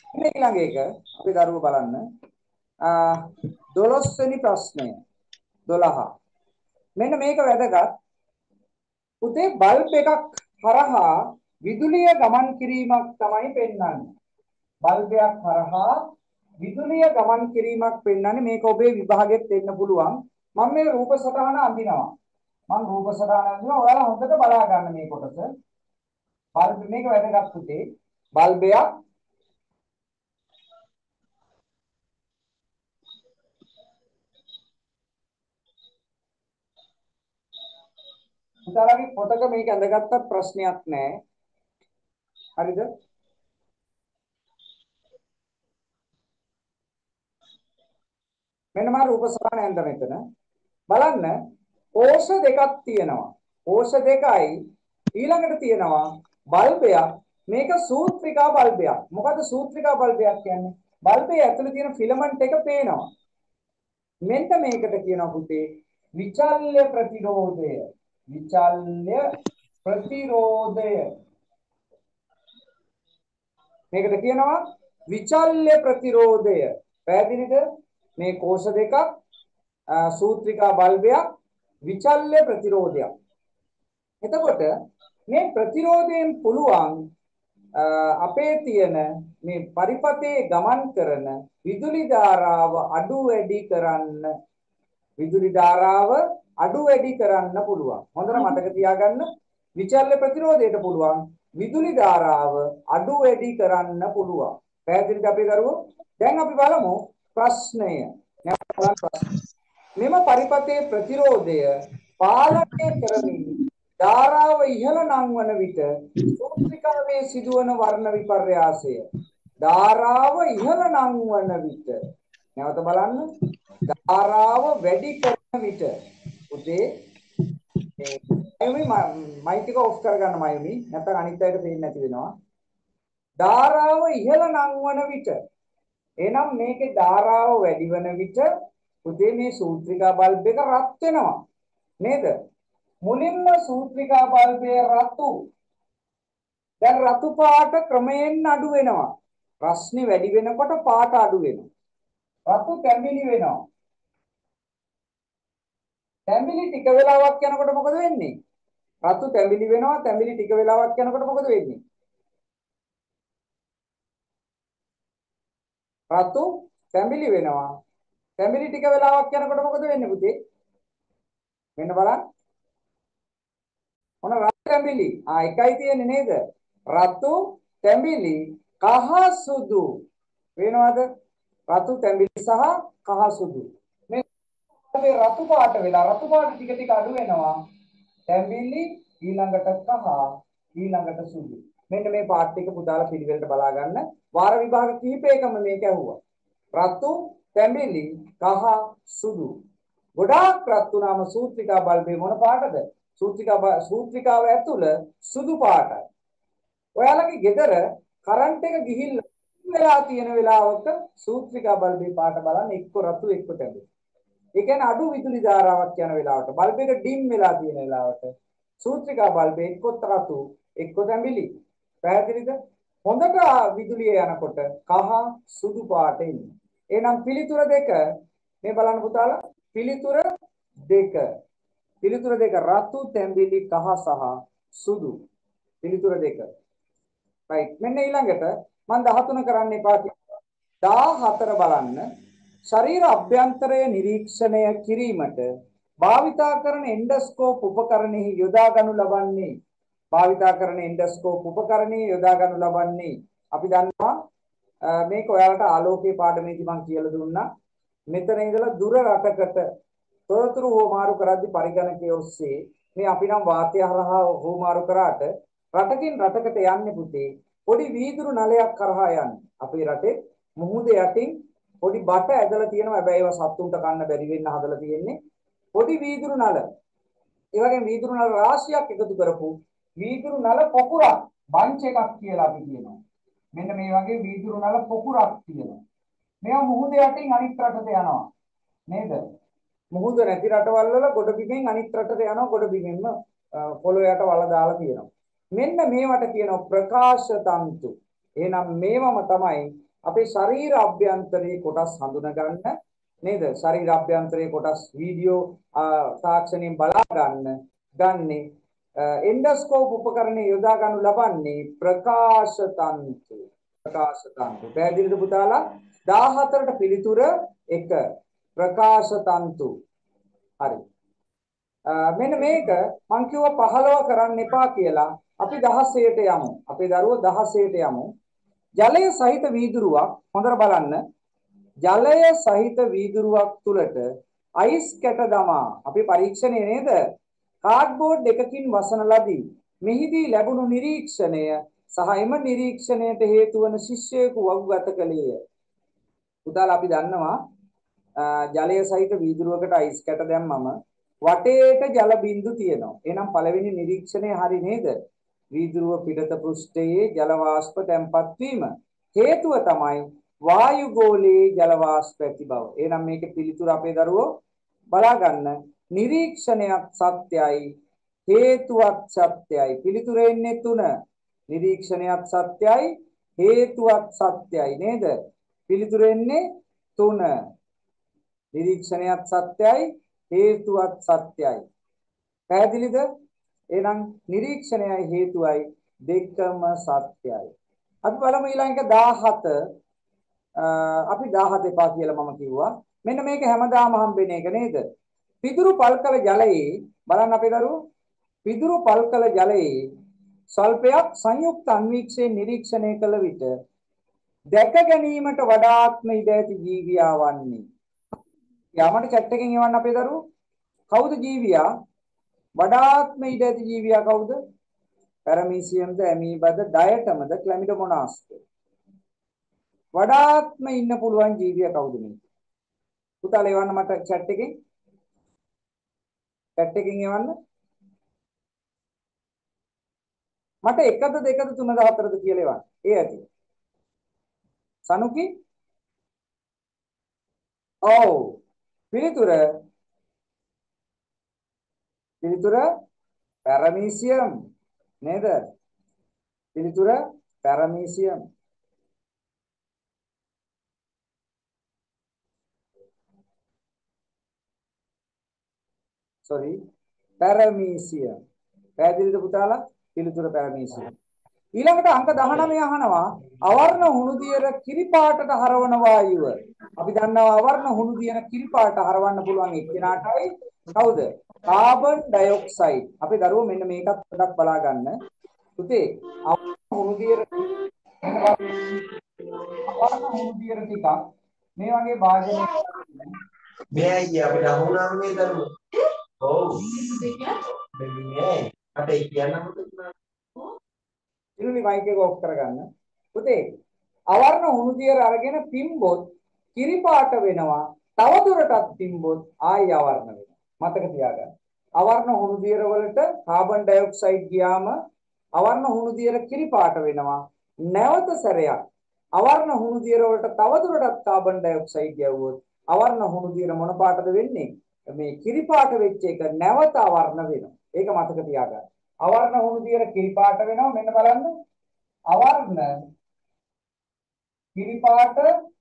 මේ ඊළඟ එක අපි දරුවෝ බලන්න. 12 වෙනි ප්‍රශ්නය. 12. මෙන්න මේක වැදගත්. පුතේ බල්බ් එකක් හරහා විදුලිය ගමන් කිරීමක් තමයි පෙන්වන්නේ. බල්බයක් හරහා විදුලිය ගමන් කිරීමක් පෙන්වන්නේ මේක ඔබේ විභාගෙත් දෙන්න පුළුවන්. මම මේ රූප සටහන අඳිනවා. මම රූප සටහන අඳිනවා. ඔයාලා හොඳට බලා ගන්න මේ කොටස. බල්බ් මේක වැදගත් පුතේ. බල්බයක් උදාලගේ පොතක මේක ඇඳගත්තත් ප්‍රශ්නයක් නැහැ. හරිද? මෙන්න මම රූප සටහන ඇඳ මෙතන. බලන්න කෝෂ දෙකක් තියෙනවා. කෝෂ දෙකයි ඊළඟට තියෙනවා බල්බයක්. මේක සූත්‍රිකා බල්බයක්. මොකද සූත්‍රිකා බල්බයක් කියන්නේ? බල්බේ ඇතුලේ තියෙන ෆිලමන්ට් එක පේනවා. මෙන්න මේකට කියනවා පුතේ විචල්්‍ය ප්‍රතිරෝධය. විචල්්‍ය ප්‍රතිරෝධය. මේකට කියනවා විචල්්‍ය ප්‍රතිරෝධය. පැහැදිලිද? මේ කෝෂ දෙකක් සූත්‍රිකා බල්බයක් විචල්්‍ය ප්‍රතිරෝධයක්. එතකොට මේ ප්‍රතිරෝධයෙන් පුළුවන් අපේ තියෙන මේ පරිපතේ ගමන් කරන විදුලි ධාරාව අඩු වැඩි කරන්න පුළුවන්. හොඳට මතක තියාගන්න විචල්්‍ය ප්‍රතිරෝධයට පුළුවන් විදුලි ධාරාව අඩු වැඩි කරන්න පුළුවන්. පැහැදිලිද අපේ දරුවෝ? දැන් අපි බලමු ප්‍රශ්නය. මෙම පරිපතේ ප්‍රතිරෝධය පාලනය කරමින් ධාරාව ඉහළ නංවන විට සූත්‍රිකාවේ සිදුවන වර්ණ විපර්යාසය. ධාරාව ඉහළ නංවන විට නැවත බලන්න ධාරාව වැඩි කරන විට උදේ මේ මයික් එක ඔෆ් කරගන්න මයුනි නැත්නම් අනිත් අයට පේන්නේ නැති වෙනවා. ධාරාව ඉහළ නංවන විට එහෙනම් මේකේ ධාරාව වැඩි වෙන විට උදේ මේ සූත්‍රිකා බල්බ් එක රත් වෙනවා නේද? මුලින්ම සූත්‍රිකා බල්බයේ රතු දැන් රතු පාට ක්‍රමයෙන් අඩු වෙනවා. රශ්මි වැඩි වෙනකොට පාට අඩු වෙනවා. රතු තැඹිලි වෙනවා. තැඹිලි ටික වෙලාවක් යනකොට මොකද වෙන්නේ? රතු තැඹිලි වෙනවා. තැඹිලි ටික වෙලාවක් යනකොට මොකද වෙන්නේ? රතු තැඹිලි වෙනවා. තැඹිලි ටික වෙලාවක් යනකොට මොකද වෙන්නේ පුතේ? මෙන්න බලන්න. මොන රතු තැඹිලි? එකයි තියෙන්නේ නේද? රතු තැඹිලි කහ සුදු වෙනවද? රතු තැඹිලි සහ කහ සුදු. මේ රතු පාට වෙලා රතු පාට ටික ටික අඩු වෙනවා. තැඹිලි ඊළඟට කහ ඊළඟට සුදු. මෙන්න මේ පාට ටික පුතාලා පිළිවෙලට බලා ගන්න. වාර විභාග කිහිපයකම මේක ඇහුවා. රතු තැඹිලි කහ සුදු. ගොඩාක් රත් වුණාම සූත්‍රිකා බල්බේ මොන පාටද? සූත්‍රිකාව ඇතුළ සුදු පාටයි. ඔයාලගේ ගෙදර කරන්ට් එක ගිහිල්ලා වෙලා තියෙන වෙලාවක සූත්‍රිකා බල්බේ පාට බලන්න එක්ක රතු එක්ක තැඹිලි. ඒ කියන්නේ අඩු විදුලි ධාරාවක් යන වෙලාවට බල්බ් එක ඩිම් වෙලා තියෙන වෙලාවට සූත්‍රිකා බල්බේ එක්ක රතු එක්ක තැඹිලි. පැහැදිලිද? හොඳට විදුලිය යනකොට කහ සුදු පාට එන්නේ. එහෙනම් පිළිතුර දෙක මේ බලන්න පුතාලා පිළිතුර දෙක රතු තැඹිලි කහ සහ සුදු පිළිතුර දෙක. right මෙන්න ඊළඟට මම 13 කරන්න එපා 14 බලන්න ශරීර අභ්‍යන්තරය නිරීක්ෂණය කිරීමට භාවිතා කරන එන්ඩොස්කෝප් උපකරණෙහි යොදා ගනු ලබන්නේ අපි දන්නවා මේක ඔයාලට ආලෝකයේ පාඩමේදී මම කියලා දුන්නා මෙතන ඉඳලා දුර රටකට තොරතුරු හෝමාරු කරද්දී පරිගණකයේ ඔස්සේ මේ අපි නම් වාතය හරහා හෝමාරු කරාට රටකින් රටකට යන්නේ පුතේ පොඩි වීදුරු නලයක් කරහා යන්නේ. අපේ රටේ මුහුද යටින් පොඩි බට ඇදලා තියෙනවා. හැබැයි ඒවා සත්තුන්ට කන්න බැරි වෙන්න හදලා තියෙන්නේ. පොඩි වීදුරු නල. ඒ වගේම වීදුරු නල රාශියක් එකතු කරපු වීදුරු නල පොකුරක් බංච් එකක් කියලා අපි කියනවා. මෙන්න මේ වගේ වීදුරු නල පොකුරක් තියෙනවා. මේවා මුහුද යටින් අනිත් රටට යනවා. නේද? මුහුද නැති රටවල් වල ගොඩ බිමෙන් අනිත් රටට යනවා. ගොඩ බිමෙන්ම පොළොව යට වල දාලා තියෙනවා. මෙන්න මේවට කියනවා ප්‍රකාශ තන්තු. එහෙනම් මේවම තමයි අපේ ශරීර අභ්‍යන්තරයේ කොටස් හඳුනා ගන්න නේද? ශරීර අභ්‍යන්තරයේ කොටස් වීඩියෝ තාක්ෂණයෙන් බලා ගන්නේ එන්ඩොස්කෝප් උපකරණය යොදා ගන්නු ලබන්නේ ප්‍රකාශ තන්තු. ප්‍රකාශ තන්තු. පැහැදිලිද පුතාලා? 14ට පිළිතුර 1 ප්‍රකාශ තන්තු. හරි. මෙන්න මේක මං කිව්වා 15 කරන්න එපා කියලා. අපි 16ට යමු. අපේ දරුවෝ 16ට යමු. ජලය සහිත වීදුරුවක් හොඳට බලන්න. ජලය සහිත වීදුරුවක් තුලට අයිස් කැට දමා අපි පරීක්ෂණය නේද? කාඩ්බෝඩ් එකකින් වසන ලදී. මෙහිදී ලැබුණු නිරීක්ෂණය සහ එම නිරීක්ෂණයට හේතු වන ශිෂ්‍යයෙකු වගුගත කළේය. පුතාලා අපි දන්නවා ජලය සහිත වීදුරුවකට අයිස් කැට දැම්මම වටේට ජල බිඳු තියෙනවා. එහෙනම් පළවෙනි නිරීක්ෂණය හරි නේද? වීදුරුව පිටත පෘෂ්ඨයේ ජල වාෂ්ප තැන්පත් වීම. හේතුව තමයි වායු ගෝලයේ ජල වාෂ්ප ඇති බව. එහෙනම් මේකේ පිළිතුර අපේ දරුවෝ බලා ගන්න. නිරීක්ෂණයක් සත්‍යයි, හේතුවක් සත්‍යයි. පිළිතුර එන්නේ 3. නිරීක්ෂණයක් සත්‍යයි, හේතුවක් සත්‍යයි නේද? පිළිතුර එන්නේ 3. නිරීක්ෂණයක් සත්‍යයි, හේතුවක් සත්‍යයි. පැහැදිලිද? එහෙනම් නිරීක්ෂණයයි හේතුවයි දෙකම සත්‍යයි. අපි බලමු ඊළඟ 17. අපි 17 එපා කියලා මම කිව්වා. මෙන්න මේක හැමදාම හම්බෙන එක නේද? පිදුරු පල්කල ජලයේ බලන්න අපේ දරුවෝ. පිදුරු පල්කල ජලයේ ස්වල්පයක් සංයුක්ත අන්වීක්ෂයේ නිරීක්ෂණය කළ විට දැක ගැනීමට වඩාත්ම ඉඩ ඇති ජීවියා වන්නේ. යාමට chat එකෙන් එවන්න අපේ දරුවෝ. කවුද ජීවියා? වඩාත්ම ඉඩ ඇති ජීවියා කවුද? පැරමීසියම්ද, ඇමීබාද, ඩයටමද, ක්ලැමිඩෝමොනාස්ද? වඩාත්ම ඉන්න පුළුවන් ජීවියා කවුද මේ? පුතාලා එවන්න මට chat එකෙන්. chat එකෙන් එවන්න. මට 1ද 2ද 3ද 4ද කියලා එවන්න. ඒ ඇති. සනුකි? ඔව්. පිළිතුර පැරමීසියම් නේද? පිළිතුර පැරමීසියම්. පැරමීසියම්. පැහැදිලිද පුතාලා? පිළිතුර පැරමීසියම්. ඊළඟට අංක 19 අහනවා අවර්ණ හුණුදියර කිරිපාටට හරවන වායුව. අපි දන්නවා අවර්ණ හුණුදියර කිරිපාට හරවන්න පුළුවන් එක්කෙනාටයි කවුද? Carbon dioxide. අපේ දරුවෝ මෙන්න මේකත් පොඩ්ඩක් බලා ගන්න. පුතේ අවර්ණ හුණුදියර ටිකක් මේ වගේ භාජනයක මේ අයියා අපිට අහුණාම මේ දරුවෝ. ඔව්. දෙන්නේ. අපේ කියන්න මොකද? ඉරුනි මයික් එක ඔෆ් කරගන්න. පුතේ අවර්ණ හුණුදියර අරගෙන පිම්බොත් කිරිපාට වෙනවා. තව දුරටත් පිම්බොත් ආයි අවර්ණ වෙනවා. මතක තියාගන්න. අවර්ණ හුණුදියර වලට කාබන් ඩයොක්සයිඩ් ගියාම අවර්ණ හුණුදියර කිරිපාට වෙනවා. නැවත සැරයක් අවර්ණ හුණුදියර වලට තව දුරටත් කාබන් ඩයොක්සයිඩ් යවුවොත් අවර්ණ හුණුදියර මොන පාටද වෙන්නේ? මේ කිරිපාට වෙච්ච එක නැවත අවර්ණ වෙනවා. ඒක මතක තියාගන්න. අවර්ණ හුණුදියර කිරිපාට වෙනවා. මෙන්න බලන්න. අවර්ණ කිරිපාට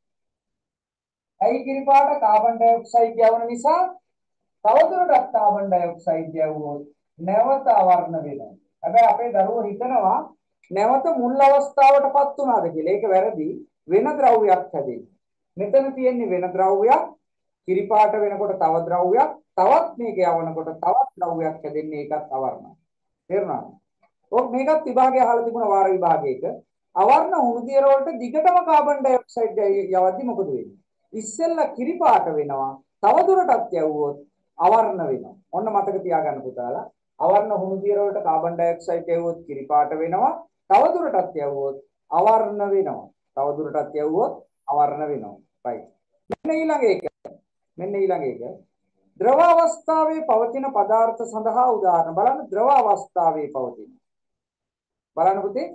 ඇයි කිරිපාට? කාබන් ඩයොක්සයිඩ් යවන නිසා. තවදුරටත් කාබන් ඩයොක්සයිඩ් යවුවොත් නැවත අවර්ණ වෙනවා. හැබැයි අපේ දරුවෝ හිතනවා නැවත මුල් අවස්ථාවටපත් වුණාද කියලා. ඒක වැරදි. වෙන ද්‍රව්‍යයක් හැදෙන්නේ. මෙතන තියෙන්නේ වෙන ද්‍රව්‍යයක්. කිරිපාට වෙනකොට තව ද්‍රව්‍යයක්. තවත් මේක යවනකොට තවත් ද්‍රව්‍යයක් හැදෙන්නේ. ඒකත් අවර්ණයි. තේරුණාද? ඔක් මේකත් විභාගය අහලා තිබුණා වාර විභාගයක. අවර්ණ හුණුදියර වලට දිගටම කාබන් ඩයොක්සයිඩ් යවද්දි මොකද වෙන්නේ? ඉස්සෙල්ලා කිරිපාට වෙනවා. තව දුරටත් යවුවොත් අවර්ණ වෙනවා. ඔන්න මතක තියාගන්න පුතාලා. අවර්ණ හුණුදියර වලට කාබන් ඩයොක්සයිඩ් යවුවොත් කිරිපාට වෙනවා. තව දුරටත් යවුවොත් අවර්ණ වෙනවා. තව දුරටත් යවුවොත් අවර්ණ වෙනවා. right. මෙන්න ඊළඟ එක. ද්‍රව අවස්ථාවේ පවතින පදාර්ථ සඳහා උදාහරණ බලන්න. ද්‍රව අවස්ථාවේ පවතින. බලන්න පුතේ.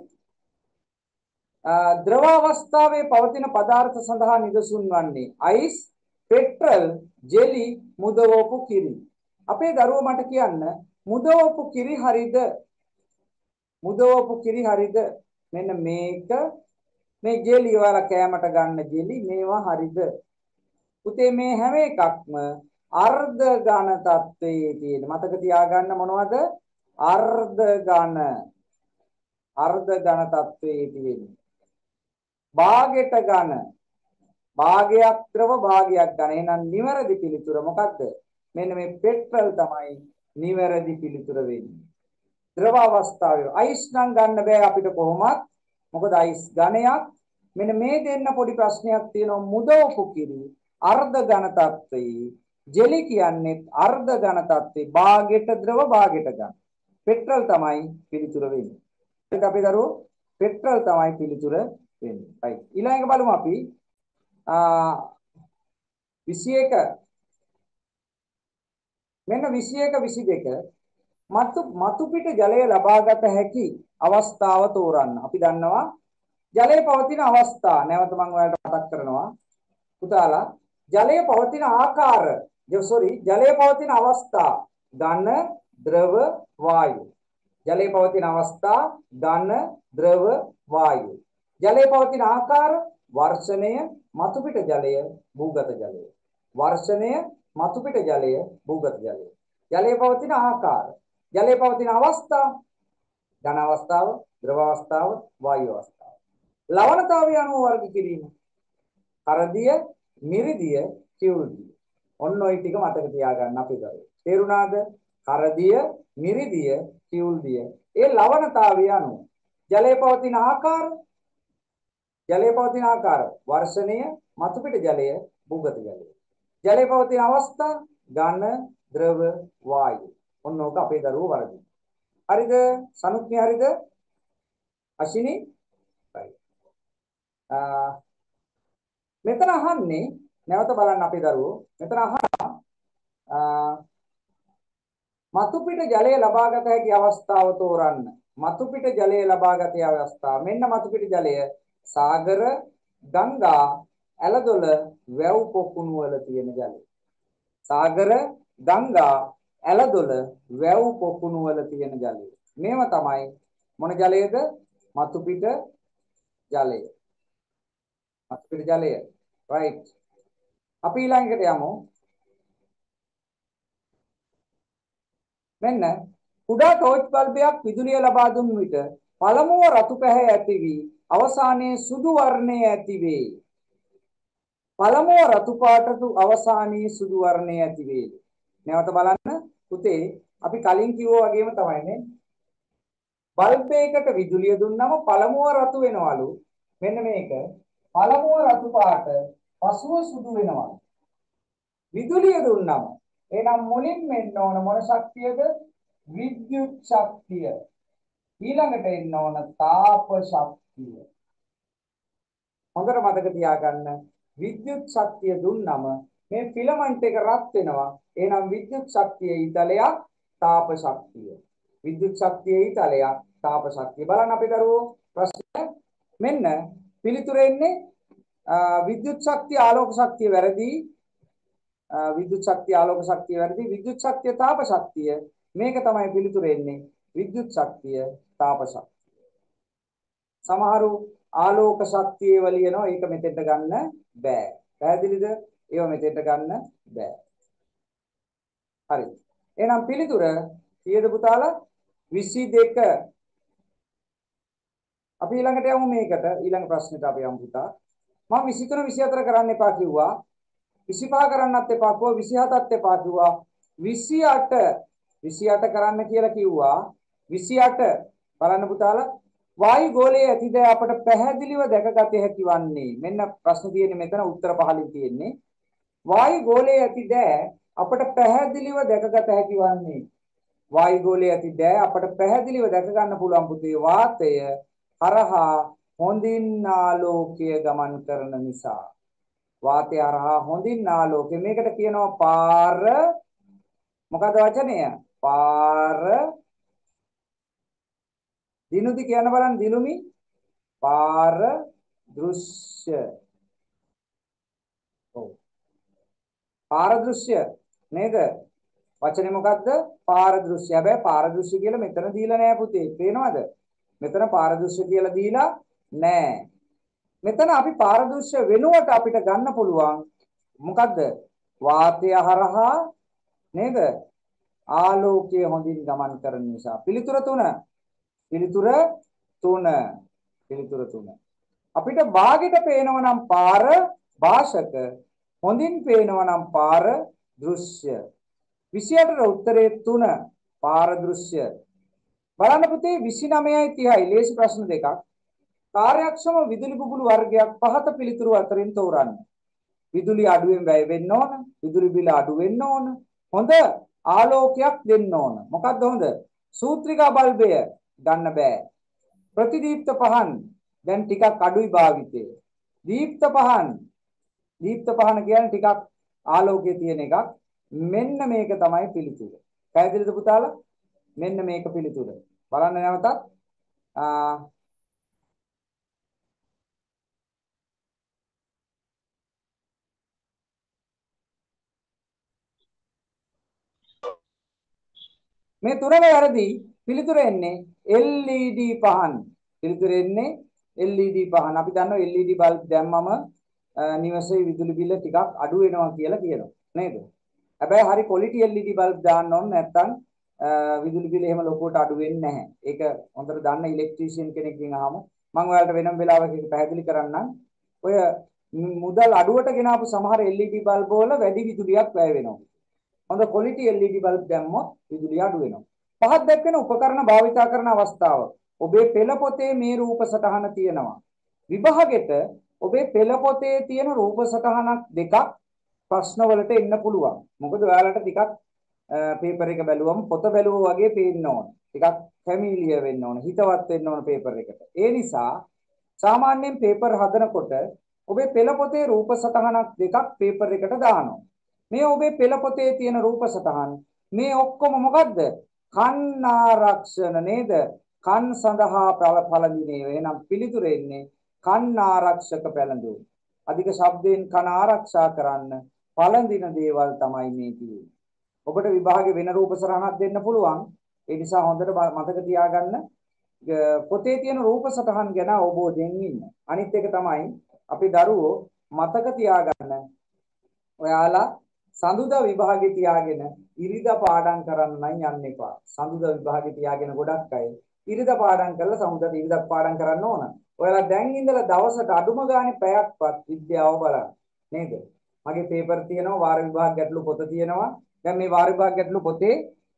ද්‍රව අවස්ථාවේ පවතින පදාර්ථ සඳහා නිදසුන් වන්නේ අයිස්, පෙට්‍රල්, ජෙලි, මුදවපු කිරි. අපේ දරුවෝ මට කියන්න මුදවපු කිරි හරිද? මුදවපු කිරි හරිද? මෙන්න මේක මේ ජෙලි වල කෑමට ගන්න ජෙලි මේවා හරිද? පුතේ මේ හැම එකක්ම අර්ධ ඝන තත්වයේ තියෙන. මතක තියාගන්න මොනවද? අර්ධ ඝන. අර්ධ ඝන තත්වයේ තියෙන. භාගයට ඝන. භාගයක් ද්‍රව භාගයක් ඝන. එහෙනම් නිවැරදි පිළිතුර මොකද්ද? මෙන්න මේ පෙට්‍රල් තමයි නිවැරදි පිළිතුර වෙන්නේ. ද්‍රව අවස්ථාවේ අයිස් නම් ගන්න බෑ අපිට කොහොමත්. මොකද අයිස් ඝනයක්. මෙන්න මේ දෙන්න පොඩි ප්‍රශ්නයක් තියෙනවා මුදවපු කිරි අර්ධ ඝන තත්ත්වයේ ජෙලි කියන්නේ අර්ධ ඝන තත්ත්වේ භාගයට ද්‍රව භාගයට ඝන. පෙට්‍රල් තමයි පිළිතුර වෙන්නේ. ඒක අපි දරුවෝ පෙට්‍රල් තමයි පිළිතුර වෙන්නේ. right. ඊළඟට බලමු අපි 21 මෙන්න 21 22 මතු පිට ජලය ලබාගත හැකි අවස්ථාව තෝරන්න. අපි දන්නවා ජලයේ පවතින අවස්ථා නැවත මම ඔයාලට මතක් කරනවා. පුතාලා ජලයේ පවතින ආකාර ජලයේ පවතින අවස්ථා ඝන ද්‍රව වායු. ජලයේ පවතින අවස්ථා ඝන ද්‍රව වායු. ජලයේ පවතින ආකාර වර්ෂණය මතු පිට ජලය භූගත ජලය. වර්ෂණය මතු පිට ජලය භූගත ජලය. ජලයේ පවතින ආකාර ජලයේ පවතින අවස්ථා ඝන අවස්ථාව ද්‍රව අවස්ථාව වායු අවස්ථාව. ලවණතාවය අනුව වර්ග කිරීම. කරදිය මිරිදිය කිවුල්දිය. ඔන්න ඔය ටික මතක තියාගන්න අපි දරුවෝ. තේරුණාද? කරදිය මිරිදිය කිවුල්දිය. ඒ ලවණතාවය අනුව ජලයේ පවතින ආකාර වර්ෂණය මතු පිට ජලය භූගත ජලය. ජලයේ පවතින අවස්ථා ඝන ද්‍රව වායු. ඔන්න ඕක අපේ දරුවෝ වර්ගය. හරිද? සනුක්මිය හරිද? අශිනි? right. මෙතන අහන්නේ නැවත බලන්න අපේ දරුවෝ. මෙතන අහනවා මතු පිට ජලය ලබාගත හැකි අවස්ථාව තෝරන්න. මතු පිට ජලය ලබාගත හැකි අවස්ථාව. මෙන්න මතු පිට ජලය සාගර, ගංගා, ඇලදොල, වැව් පොකුණු වල තියෙන ජලය. සාගර, ගංගා, ඇලදොල, වැව් පොකුණු වල තියෙන ජලය. මේව තමයි මොන ජලයේද? මතු පිට ජලය. මතු පිට ජලය. right. අපි ඊළඟට යමු. මෙන්න කුඩා ටෝච් බල්බයක් විදුලිය ලබා දුන් විට පළමුව රතු පැහැ ඇති වී අවසානයේ සුදු වර්ණය ඇති වේ. පළමුව රතු පාටතු අවසානයේ සුදු වර්ණය ඇති වේ. නැවත බලන්න පුතේ අපි කලින් කිව්වා වගේම තමයි නේ. බල්බ් එකකට විදුලිය දුන්නම පළමුව රතු වෙනවලු. මෙන්න මේක. පළමුව රතු පාට පසුව සුදු වෙනවලු. විදුලිය දුන්නම එහෙනම් මුලින් එන්න ඕන මොන ශක්තියද? විද්‍යුත් ශක්තිය. ඊළඟට එන්න ඕන තාප ශක්තිය. හොඳට මතක තියාගන්න විද්‍යුත් ශක්තිය දුන්නම මේ ෆිලමන්ට් එක රත් වෙනවා. එහෙනම් විද්‍යුත් ශක්තියේ ඊතලයක් තාප ශක්තිය. විද්‍යුත් ශක්තියේ ඊතලයක් තාප ශක්තිය. බලන්න අපි දරුවෝ ප්‍රශ්න මෙන්න පිළිතුර එන්නේ විද්‍යුත් ශක්තිය ආලෝක ශක්තිය වැරදි. විද්‍යුත් ශක්තිය ආලෝක ශක්තිය වැරදි. විද්‍යුත් ශක්තිය තාප ශක්තිය මේක තමයි පිළිතුර එන්නේ. විද්‍යුත් ශක්තිය තාප ශක්තිය. සමහරු ආලෝක ශක්තිය වලියනවා ඒක මෙතෙන්ට ගන්න බෑ. පැහැදිලිද? ඒව මෙතෙන්ට ගන්න බෑ. හරි. එහෙනම් පිළිතුර කීයද පුතාලා? 22. අපි ඊළඟට යමු මේකට. ඊළඟ ප්‍රශ්නෙට අපි යමු පුතා. මම 23 24 කරන්න එපා කිව්වා. 25 කරන්නත් එපා කිව්වා. 27ත් එපා කිව්වා. 28 කරන්න කියලා කිව්වා. 28 බලන්න පුතාලා. වායු ගෝලයේ ඇතිද අපට පැහැදිලිව දැකගත හැකි වන්නේ. මෙන්න ප්‍රශ්න තියෙන්නේ මෙතන උත්තර පහලින් තියෙන්නේ. වායු ගෝලයේ ඇතිද අපට පැහැදිලිව දැකගත හැකි වන්නේ. වායු ගෝලයේ ඇතිද අපට පැහැදිලිව දැක ගන්න පුළුවන් පුතේ වාතය හරහා හොඳින් ආලෝකය ගමන් කරන නිසා. වාතය හරහා හොඳින් ආලෝකය. මේකට කියනවා පාර මොකද වචනය? පාර දිනුදි කියන බලන්න දිනුමි පාර දෘශ්‍ය. ඔව් පාර දෘශ්‍ය නේද? වචනේ මොකද්ද? පාර දෘශ්‍ය. හැබැයි පාර දෘශ්‍ය කියලා මෙතන දීලා නෑ පුතේ. පේනවද? මෙතන පාර දෘශ්‍ය කියලා දීලා නෑ. මෙතන අපි පාරදෘශ්‍ය වෙනුවට අපිට ගන්න පුළුවන් මොකද්ද? වාතය හරහා නේද? ආලෝකය හොඳින් ගමන් කරන නිසා. පිළිතුර 3. පිළිතුර 3. පිළිතුර 3. අපිට භාගෙට පේනව නම් පාර භාෂක, හොඳින් පේනව නම් පාර දෘශ්‍ය. 28ට උත්තරේ 3 පාර දෘශ්‍ය. බලන්න පුතේ 29යි 30යි ලේසි ප්‍රශ්න දෙකක්. කාර්යක්ෂම විදුලි බුබුලු වර්ගයක් පහත පිළිතුරු අතරින් තෝරන්න. විදුලි අඩුවෙන් වැය වෙන්න ඕන, විදුලි බිල අඩු වෙන්න ඕන, හොඳ ආලෝකයක් දෙන්න ඕන. මොකක්ද හොඳ? සූත්‍රිකා බල්බය ගන්න බෑ. ප්‍රතිදීප්ත පහන් දැන් ටිකක් අඩුයි භාවිතය. දීප්ත පහන් කියන්නේ ටිකක් ආලෝකයේ තියෙන එකක්. මෙන්න මේක තමයි පිළිතුර. පැහැදිලිද පුතාලා? මෙන්න මේක පිළිතුර. බලන්න නැවතත්. මේ තුනම වැරදි. පිළිතුර එන්නේ LED පහන්. පිළිතුර එන්නේ LED පහන්. අපි දන්නවා LED බල්බ් දැම්මම නිවසේ විදුලි බිල ටිකක් අඩු වෙනවා කියලා කියනවා නේද? හැබැයි හරි ක්වොලිටි LED බල්බ් දාන්න ඕන නැත්නම් විදුලි බිල එහෙම ලොකුවට අඩු වෙන්නේ නැහැ. ඒක හොඳට දන්න ඉලෙක්ට්‍රීෂියන් කෙනෙක්ගෙන් අහමු. මම ඔයාලට වෙනම වෙලාවක ඒක පැහැදිලි කරන්නම්. ඔය මුදල් අඩුවට ගෙනාපු සමහර LED බල්බ් වල වැඩි විදුලියක් වැය වෙනවා. හොඳ ක්වොලිටි LED බල්බ් දැම්මොත් විදුලිය අඩු වෙනවා. පහත් දැක්වෙන උපකරණ භාවිතා කරන අවස්ථාව. ඔබේ පෙළ පොතේ මේ රූප සටහන තියෙනවා. විභාගෙට ඔබේ පෙළ පොතේ තියෙන රූප සටහනක් දෙකක් ප්‍රශ්නවලට එන්න පුළුවන්. මොකද ඔයාලට ටිකක් පේපර් එක බැලුවම පොත බැලුවා වගේ පේන්න ඕන. ටිකක් ෆැමිලියර් වෙන්න ඕන. හිතවත් වෙන්න ඕන පේපර් එකට. ඒ නිසා සාමාන්‍යයෙන් පේපර් හදනකොට ඔබේ පෙළ පොතේ රූප සටහනක් දෙකක් පේපර් එකට දානවා. මේ ඔබේ පෙළ පොතේ තියෙන රූප සටහන් මේ ඔක්කොම මොකද්ද? කන් ආරක්ෂණ නේද? කන් සඳහා පළඳිනේ. එහෙනම් පිළිතුර එන්නේ කන් ආරක්ෂක පැළඳුම්. අධික ශබ්දයෙන් කන ආරක්ෂා කරන්න පළඳින දේවල් තමයි මේ කියන්නේ. ඔබට විභාගේ වෙන රූප සටහනක් දෙන්න පුළුවන්. ඒ නිසා හොඳට මතක තියාගන්න පොතේ තියෙන රූප සටහන් ගැන අවබෝධයෙන් ඉන්න. අනිත් එක තමයි අපි දරුවෝ මතක තියාගන්න. ඔයාලා සඳුදා විභාගේ තියාගෙන ඉරිදා පාඩම් කරන්න නම් යන්න එපා. සඳුදා විභාගේ තියාගෙන ගොඩක් අය ඉරිදා පාඩම් කරලා සමුදා ඉරිදා පාඩම් කරන්න ඕන. ඔයාලා දැන් ඉඳලා දවසට අඩුම ගානේ පැයක්වත් විද්‍යාව බලන්න. නේද? මගේ පේපර් තියෙනවා වාර විභාග ගැටළු පොත තියෙනවා. දැන් මේ වාර විභාග ගැටළු පොතේ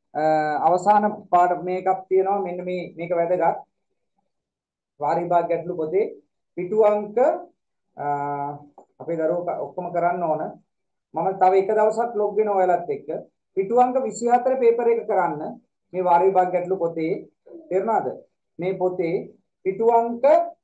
අවසාන පාඩම මේකක් තියෙනවා. මෙන්න මේක වැදගත්. වාර විභාග ගැටළු පොතේ පිටු අංක අපේ දරුවෝ ඔක්කොම කරන්න ඕන. මම තව එක දවසක් ලොග් වෙනවා ඔයාලත් එක්ක. පිටු අංක 24 පේපර් එක කරන්න. මේ වාර විභාග ගැටළු පොතේ තේරුණාද? මේ පොතේ පිටු අංක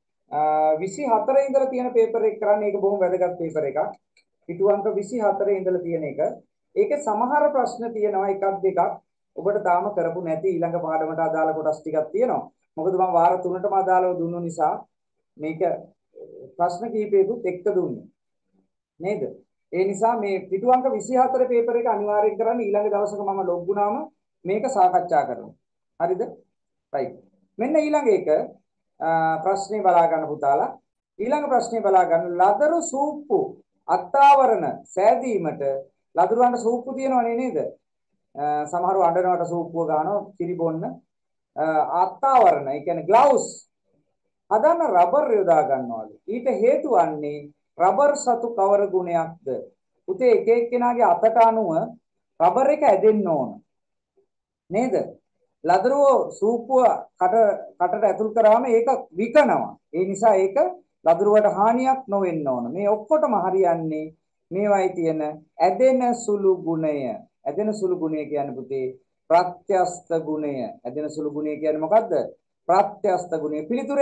24 ඉඳලා තියෙන පේපර් එක කරන්න. ඒක බොහොම වැදගත් පේපර් එකක්. පිටු අංක 24 ඉඳලා තියෙන එක. ඒකේ සමහර ප්‍රශ්න තියෙනවා එකක් දෙකක්. ඔබට තාම කරපු නැති ඊළඟ පාඩමට අදාළ කොටස් ටිකක් තියෙනවා. මොකද මම වාර 3ටම අදාළව දුන්නු නිසා මේක ප්‍රශ්න කිහිපයකුත් එක්ක දුන්නේ. නේද? ඒ නිසා මේ පිටු අංක 24 පේපර් එක අනිවාර්යෙන් කරන්න. ඊළඟ දවසක මම ලොග් වුණාම මේක සාකච්ඡා කරමු. හරිද? රයිට්. මෙන්න ඊළඟ එක ප්‍රශ්නේ බලා ගන්න පුතාලා. ඊළඟ ප්‍රශ්නේ බලා ගන්න ලදරු සූප්පු අත්තාවරණ සෑදීමට ලදරුවන්ට සූප්පු තියෙනවනේ නේද? සමහරව අඬනවට සූප්පුව ගන්නවා කිරිබොන්න. අත්තාවරණ ඒ කියන්නේ ග්ලව්ස් හදන්න රබර් යොදා ගන්නවලු. ඊට හේතු වන්නේ රබර් සතු කවර ගුණයක්ද? පුතේ එක එක්කෙනාගේ අතට අනුව රබර් එක ඇදෙන්න ඕන. නේද? ලදරුවෝ සූපුව කටට ඇතුල් කරාම ඒක විකනවා. ඒ නිසා ඒක ලදරුවට හානියක් නොවෙන්න ඕන. මේ ඔක්කොටම හරියන්නේ මේවයි තියෙන ඇදෙන සුළු ගුණය. ඇදෙන සුළු ගුණය කියන්නේ පුතේ ප්‍රත්‍යස්ත ගුණය. ඇදෙන සුළු ගුණය කියන්නේ මොකද්ද? ප්‍රත්‍යස්ත ගුණය. පිළිතුර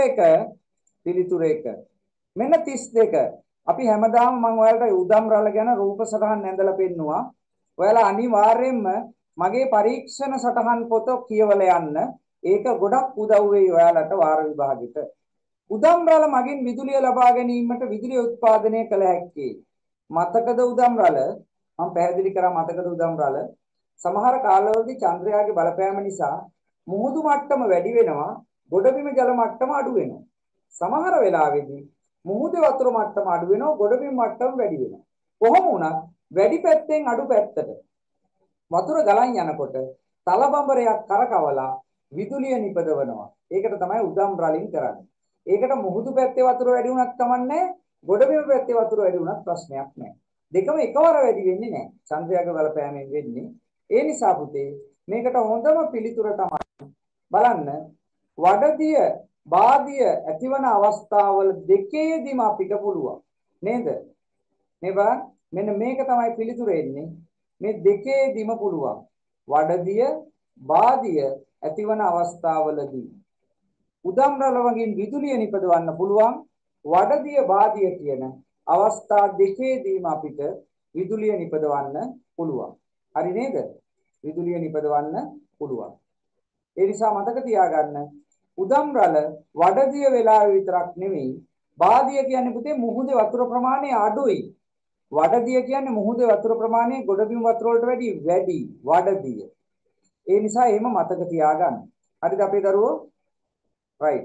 1. මෙන්න 32. අපි හැමදාම මම ඔයාලට උදම් රළ ගැන රූප සටහන් ඇඳලා පෙන්නුවා. ඔයාලා අනිවාර්යයෙන්ම මගේ පරීක්ෂණ සටහන් පොත කියවලා යන්න. ඒක ගොඩක් උදව් වෙයි ඔයාලට වාර විභාගෙට. උදම් රළ මගින් විදුලිය ලබා ගැනීමට විදුලිය උත්පාදනය කළ හැකියි. මතකද උදම් රළ? මම පැහැදිලි කරා මතකද උදම් රළ? සමහර කාලවලදී චන්ද්‍රයාගේ බලපෑම නිසා මුහුදු මට්ටම වැඩි වෙනවා, ගොඩබිම ජල මට්ටම අඩු වෙනවා. සමහර වෙලාවෙදී මුහුදේ වතුර මට්ටම අඩු වෙනවා, ගොඩබිම් මට්ටම වැඩි වෙනවා. කොහොම වුණත් වැඩි පැත්තෙන් අඩු පැත්තට වතුර ගලන් යනකොට තලබඹරයක් කරකවලා විදුලිය නිපදවනවා. ඒකට තමයි උදම් රලින් කරන්නේ. ඒකට මුහුදු පැත්තේ වතුර වැඩි වුණත් කමන්නේ, ගොඩබිම පැත්තේ වතුර වැඩි වුණත් ප්‍රශ්නයක් නැහැ. දෙකම එකවර වැඩි වෙන්නේ නැහැ. චන්ද්‍රයාගේ බලපෑමෙන් වෙන්නේ. ඒ නිසා පුතේ මේකට හොඳම පිළිතුර තමයි බලන්න වඩදිය බාදිය ඇතිවන අවස්ථාවල දෙකේදීම අපිට පුළුවන් නේද? මේ බලන්න මෙන්න මේක තමයි පිළිතුර එන්නේ. මේ දෙකේදීම පුළුවන්. වඩදිය බාදිය ඇතිවන අවස්ථාවලදී උදම් රළවකින් විදුලිය නිපදවන්න පුළුවන්. වඩදිය බාදිය කියන අවස්ථා දෙකේදීම අපිට විදුලිය නිපදවන්න පුළුවන්. හරි නේද? විදුලිය නිපදවන්න පුළුවන්. ඒ නිසා මතක තියාගන්න උදම් රළ වඩදිය වෙලාවේ විතරක් නෙමෙයි බාදිය කියන්නේ පුතේ මුහුදේ වතුර ප්‍රමාණය අඩුයි. වඩදිය කියන්නේ මුහුදේ වතුර ප්‍රමාණය ගොඩබිම් වතුර වලට වැඩි වඩදිය. ඒ නිසා එහෙම මතක තියාගන්න. හරිද අපේ දරුවෝ? right.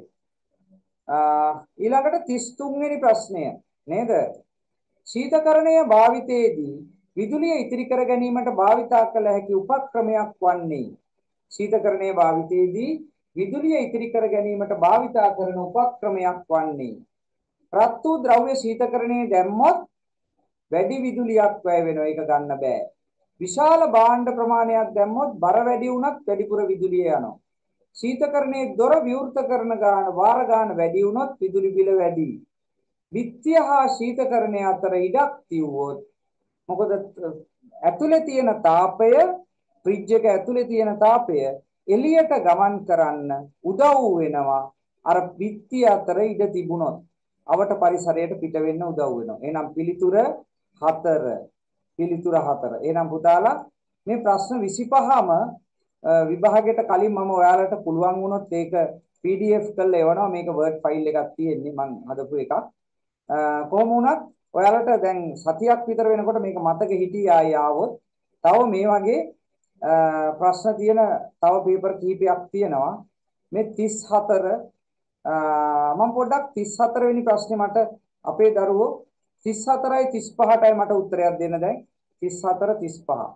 ඊළඟට 33 වෙනි ප්‍රශ්නය නේද? ශීතකරණය භාවිතයේදී විදුලිය ඉතිරි කර ගැනීමට භාවිතා කළ හැකි උපක්‍රමයක් වන්නේ ශීතකරණය භාවිතයේදී විදුලිය ඉතිරි කර ගැනීමට භාවිතා කරන උපක්‍රමයක් වන්නේ රත් වූ ද්‍රව්‍ය ශීතකරණයේ දැම්මොත් වැඩි විදුලියක් වැය වෙනවා. ඒක ගන්න බෑ. විශාල භාණ්ඩ ප්‍රමාණයක් දැම්මොත් බර වැඩි වුණත් වැඩිපුර විදුලිය යනවා. ශීතකරණයේ දොර විවෘත කරන ගාන වාර ගාන වැඩි වුණොත් විදුලි බිල වැඩි. විත්‍ය හා ශීතකරණය අතර ඉඩක් තියුවොත් මොකද ඇතුලේ තියෙන තාපය ෆ්‍රිජ් එක ඇතුලේ තියෙන තාපය එළියට ගමන් කරන්න උදව් වෙනවා. අර විත්‍ය අතර ඉඩ තිබුණොත් අවට පරිසරයට පිට වෙන්න උදව් වෙනවා. එහෙනම් පිළිතුර 4. පිළිතුර 4. එහෙනම් පුතාලා මේ ප්‍රශ්න 25ම විභාගයට කලින් මම ඔයාලට පුළුවන් වුණොත් ඒක PDF කරලා එවනවා. මේක Word file එකක් තියෙන්නේ මම හදපු එකක්. කොහොම වුණත් ඔයාලට දැන් සතියක් විතර වෙනකොට මේක මතක හිටිය ආවොත් තව මේ වගේ ප්‍රශ්න තියෙන තව පේපර් කීපයක් තියෙනවා. මේ 34 මම පොඩ්ඩක් 34 වෙනි ප්‍රශ්නේ මට අපේ දරුවෝ 34යි 35ටයි මට උත්තරයක් දෙන්න දැන් 34 35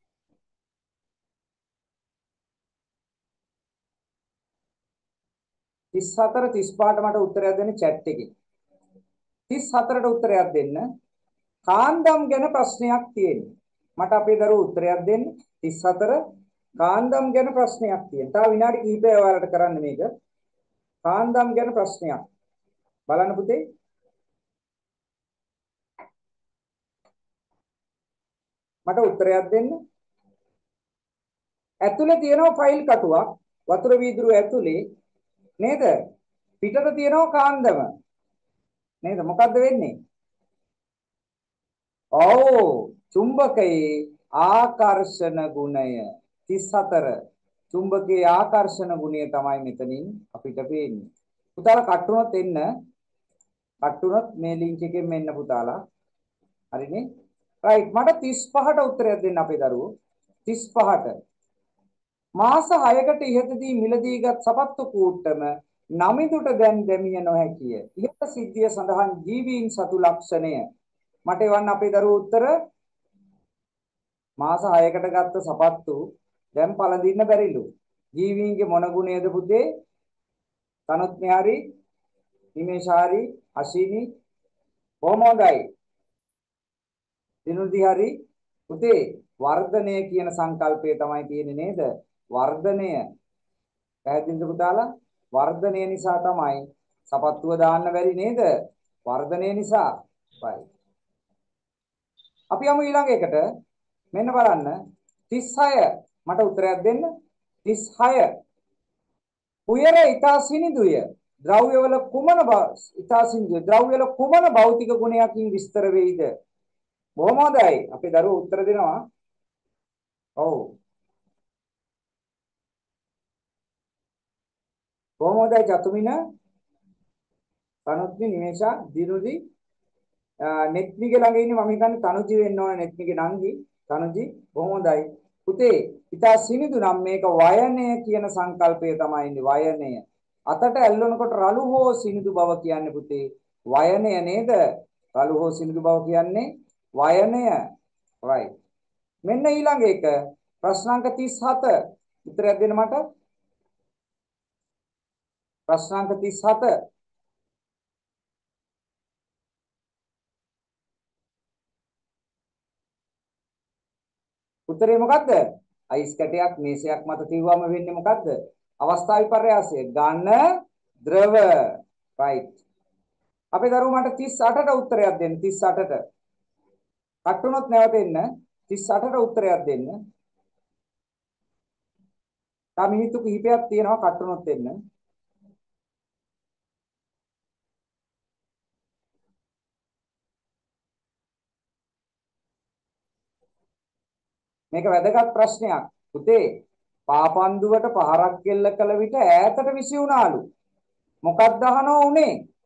34 35ට මට උත්තරයක් දෙන්න chat එකේ 34ට උත්තරයක් දෙන්න කාන්දම් ගැන ප්‍රශ්නයක් තියෙනවා මට අපේ දරුවෝ උත්තරයක් දෙන්න 34 කාන්දම් ගැන ප්‍රශ්නයක් තියෙනවා තව විනාඩි කිහිපයක් ඔයාලට කරන්න මේක කාන්දම් ගැන ප්‍රශ්නයක් බලන්න පුතේ මට උත්තරයක් දෙන්න ඇතුලේ තියෙනවා ෆයිල් කටුවක් වතුර වීදුරුව ඇතුලේ නේද පිටත තියෙනවා කාන්දම නේද මොකද්ද වෙන්නේ ඔව් චුම්බකයේ ආකර්ෂණ ගුණය 34 චුම්බකයේ ආකර්ෂණ ගුණය තමයි මෙතනින් අපිට පේන්නේ පුතාලා කට්ටුනොත් එන්න කට්ටුනොත් මේ ලින්ක් එකෙන් මෙන්න පුතාලා හරිනේ right මට 35ට උත්තරයක් දෙන්න අපේ දරුවෝ 35ට මාස 6කට ඉහතදී මිලදීගත් සපත්තු කූට්ටම නමිදුට දැන් දැමිය නොහැකිය. ඉහත සිද්ධිය සඳහන් ජීවීන් සතු ලක්ෂණය. මට එවන්න අපේ දරුවෝ උත්තර මාස 6කට ගත්ත සපත්තු දැන් පළඳින්න බැරිලු. ජීවීන්ගේ මොන ගුණයද පුතේ? තනුත්මහරි, නිමේෂාරි, අශීනි කොහොමදයි? දිනුදි හරි පුතේ වර්ධනය කියන සංකල්පය තමයි තියෙන්නේ නේද? වර්ධනය පැහැදිලිද පුතාලා? වර්ධනය නිසා තමයි සපත්තුව දාන්න බැරි නේද? වර්ධනය නිසා. right. අපි යමු ඊළඟ එකට. මෙන්න බලන්න 36 මට උත්තරයක් දෙන්න. 36 උයර ඊතා සිනිඳුය. ද්‍රව්‍යවල කුමන ඊතා සිනිඳුය. ද්‍රව්‍යවල කුමන භෞතික ගුණයකින් විස්තර වෙයිද? බොහොම හොඳයි. අපේ දරුවෝ උත්තර දෙනවා. ඔව්. බොහොම හොඳයි චතුමින. තනුත්මි නිමේෂා දිනුදි නෙත්මිගේ ළඟ ඉන්නේ මම හිතන්නේ තනුජි වෙන්න ඕන නෙත්මිගේ නංගි තනුජි බොහොම හොඳයි. පුතේ ඊට සිනිදු නම් මේක වයනය කියන සංකල්පය තමයි ඉන්නේ වයනය. අතට ඇල්ලනකොට රළු හෝ සිනිදු බව කියන්නේ පුතේ වයනය නේද? කළු හෝ සිනිඳු බව කියන්නේ වයනය. right. මෙන්න ඊළඟ එක ප්‍රශ්නාංක 37. උත්තරයක් දෙන්න මට. ප්‍රශ්නාංක 37. උත්තරේ මොකද්ද? අයිස් කැටයක් මේසයක් මත තියුවම වෙන්නේ මොකද්ද? අවස්ථා විපර්යාසය. ඝන ද්‍රව. right. අපේ දරුවෝ මට 38ට උත්තරයක් දෙන්න. 38ට. කට්ටුනොත් නැවත එන්න. 38ට උත්තරයක් දෙන්න. තා මිනිත්තු කිහිපයක් තියෙනවා කට්ටුනොත් එන්න. මේක වැදගත් ප්‍රශ්නයක්. පුතේ පාපන්දුවට පහරක් කෙල්ල කළ විට ඈතට විසි වුණාලු. මොකක්ද අහනෝ උනේ?